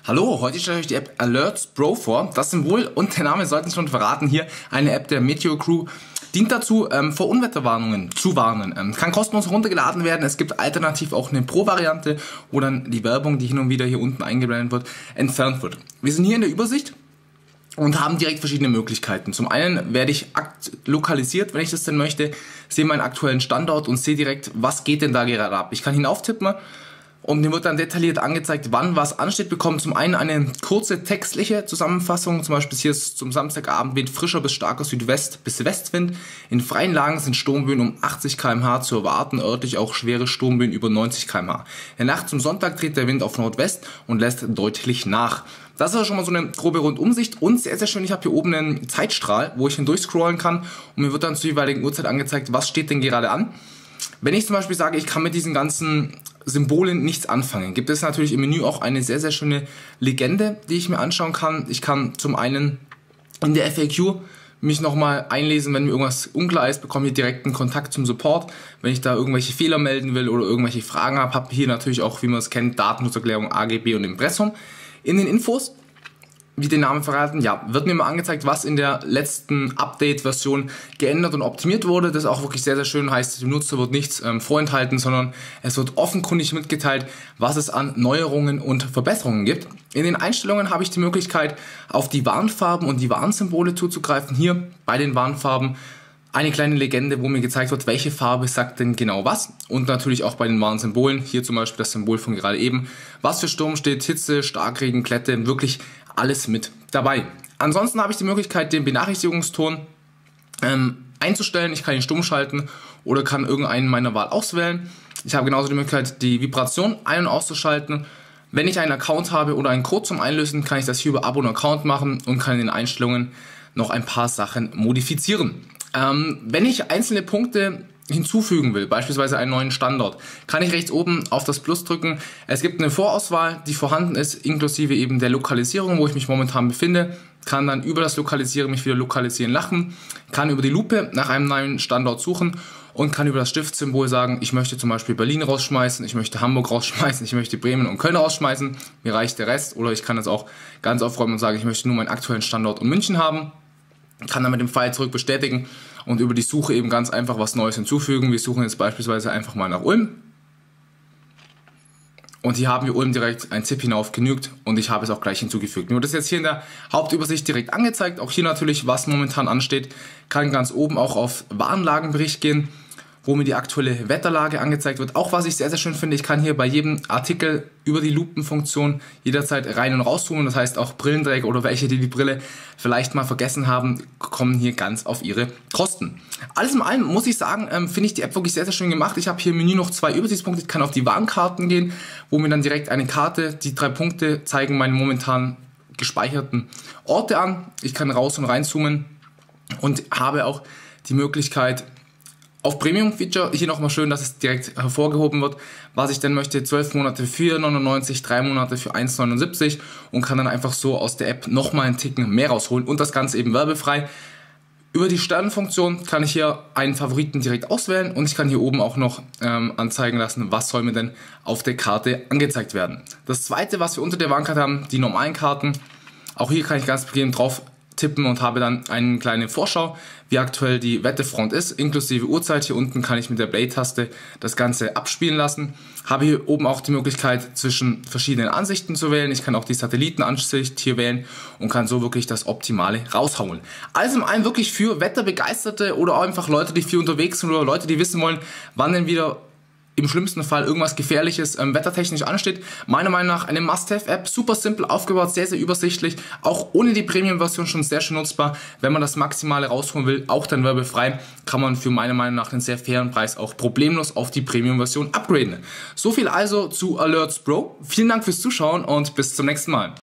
Hallo, heute stelle ich euch die App Alerts Pro vor. Das Symbol und der Name sollten schon verraten. Hier eine App der Meteor Crew. Dient dazu, vor Unwetterwarnungen zu warnen. Kann kostenlos runtergeladen werden. Es gibt alternativ auch eine Pro-Variante, wo dann die Werbung, die hin und wieder hier unten eingeblendet wird, entfernt wird. Wir sind hier in der Übersicht und haben direkt verschiedene Möglichkeiten. Zum einen werde ich lokalisiert, wenn ich das denn möchte, sehe meinen aktuellen Standort und sehe direkt, was geht denn da gerade ab. Ich kann hinauftippen und mir wird dann detailliert angezeigt, wann was ansteht. Bekommt zum einen eine kurze textliche Zusammenfassung, zum Beispiel hier ist zum Samstagabend weht frischer bis starker Südwest- bis Westwind. In freien Lagen sind Sturmböen um 80 km/h zu erwarten, örtlich auch schwere Sturmböen über 90 km/h. In der Nacht zum Sonntag dreht der Wind auf Nordwest und lässt deutlich nach. Das ist ja schon mal so eine grobe Rundumsicht und sehr, sehr schön, ich habe hier oben einen Zeitstrahl, wo ich hindurch scrollen kann und mir wird dann zur jeweiligen Uhrzeit angezeigt, was steht denn gerade an. Wenn ich zum Beispiel sage, ich kann mit diesen ganzen Symbolen nichts anfangen, gibt es natürlich im Menü auch eine sehr, sehr schöne Legende, die ich mir anschauen kann. Ich kann zum einen in der FAQ mich nochmal einlesen, wenn mir irgendwas unklar ist, bekomme ich direkt einen Kontakt zum Support. Wenn ich da irgendwelche Fehler melden will oder irgendwelche Fragen habe, habe ich hier natürlich auch, wie man es kennt, Datenschutzerklärung, AGB und Impressum. In den Infos, wie den Namen verraten, ja, wird mir mal angezeigt, was in der letzten Update-Version geändert und optimiert wurde. Das ist auch wirklich sehr, sehr schön, heißt, dem Nutzer wird nichts vorenthalten, sondern es wird offenkundig mitgeteilt, was es an Neuerungen und Verbesserungen gibt. In den Einstellungen habe ich die Möglichkeit, auf die Warnfarben und die Warnsymbole zuzugreifen. Hier bei den Warnfarben eine kleine Legende, wo mir gezeigt wird, welche Farbe sagt denn genau was. Und natürlich auch bei den Warnsymbolen, hier zum Beispiel das Symbol von gerade eben, was für Sturm steht, Hitze, Starkregen, Glätte, wirklich alles mit dabei. Ansonsten habe ich die Möglichkeit, den Benachrichtigungston einzustellen. Ich kann ihn stumm schalten oder kann irgendeinen meiner Wahl auswählen. Ich habe genauso die Möglichkeit, die Vibration ein- und auszuschalten. Wenn ich einen Account habe oder einen Code zum Einlösen, kann ich das hier über Abo und Account machen und kann in den Einstellungen noch ein paar Sachen modifizieren. Wenn ich einzelne Punkte hinzufügen will, beispielsweise einen neuen Standort, kann ich rechts oben auf das Plus drücken. Es gibt eine Vorauswahl, die vorhanden ist, inklusive eben der Lokalisierung, wo ich mich momentan befinde, kann dann über das Lokalisieren mich wieder lokalisieren lassen, kann über die Lupe nach einem neuen Standort suchen und kann über das Stiftsymbol sagen, ich möchte zum Beispiel Berlin rausschmeißen, ich möchte Hamburg rausschmeißen, ich möchte Bremen und Köln rausschmeißen, mir reicht der Rest, oder ich kann das auch ganz aufräumen und sagen, ich möchte nur meinen aktuellen Standort in München haben. Kann dann mit dem Pfeil zurück bestätigen und über die Suche eben ganz einfach was Neues hinzufügen. Wir suchen jetzt beispielsweise einfach mal nach Ulm. Und hier haben wir Ulm direkt ein Tipp hinauf genügt und ich habe es auch gleich hinzugefügt. Nur das ist jetzt hier in der Hauptübersicht direkt angezeigt. Auch hier natürlich, was momentan ansteht, kann ganz oben auch auf Warnlagenbericht gehen, wo mir die aktuelle Wetterlage angezeigt wird. Auch was ich sehr, sehr schön finde, ich kann hier bei jedem Artikel über die Lupenfunktion jederzeit rein und rauszoomen. Das heißt, auch Brillenträger oder welche, die die Brille vielleicht mal vergessen haben, kommen hier ganz auf ihre Kosten. Alles in allem muss ich sagen, finde ich die App wirklich sehr, sehr schön gemacht. Ich habe hier im Menü noch 2 Übersichtspunkte. Ich kann auf die Warnkarten gehen, wo mir dann direkt eine Karte, die 3 Punkte zeigen meine momentan gespeicherten Orte an. Ich kann raus und reinzoomen und habe auch die Möglichkeit, auf Premium-Feature, hier nochmal schön, dass es direkt hervorgehoben wird, was ich denn möchte, 12 Monate für 4,99, 3 Monate für 1,79 und kann dann einfach so aus der App nochmal einen Ticken mehr rausholen und das Ganze eben werbefrei. Über die Sternenfunktion kann ich hier einen Favoriten direkt auswählen und ich kann hier oben auch noch anzeigen lassen, was soll mir denn auf der Karte angezeigt werden. Das zweite, was wir unter der Warnkarte haben, die normalen Karten. Auch hier kann ich ganz bequem drauf tippen und habe dann eine kleine Vorschau, wie aktuell die Wetterfront ist, inklusive Uhrzeit. Hier unten kann ich mit der Play-Taste das Ganze abspielen lassen. Habe hier oben auch die Möglichkeit, zwischen verschiedenen Ansichten zu wählen. Ich kann auch die Satellitenansicht hier wählen und kann so wirklich das Optimale raushauen. Alles in allem wirklich für Wetterbegeisterte oder auch einfach Leute, die viel unterwegs sind oder Leute, die wissen wollen, wann denn wieder im schlimmsten Fall irgendwas Gefährliches wettertechnisch ansteht. Meiner Meinung nach eine Must-Have-App, super simpel aufgebaut, sehr, sehr übersichtlich, auch ohne die Premium-Version schon sehr schön nutzbar. Wenn man das Maximale rausholen will, auch dann werbefrei, kann man für meiner Meinung nach einen sehr fairen Preis auch problemlos auf die Premium-Version upgraden. So viel also zu Alerts Pro. Vielen Dank fürs Zuschauen und bis zum nächsten Mal.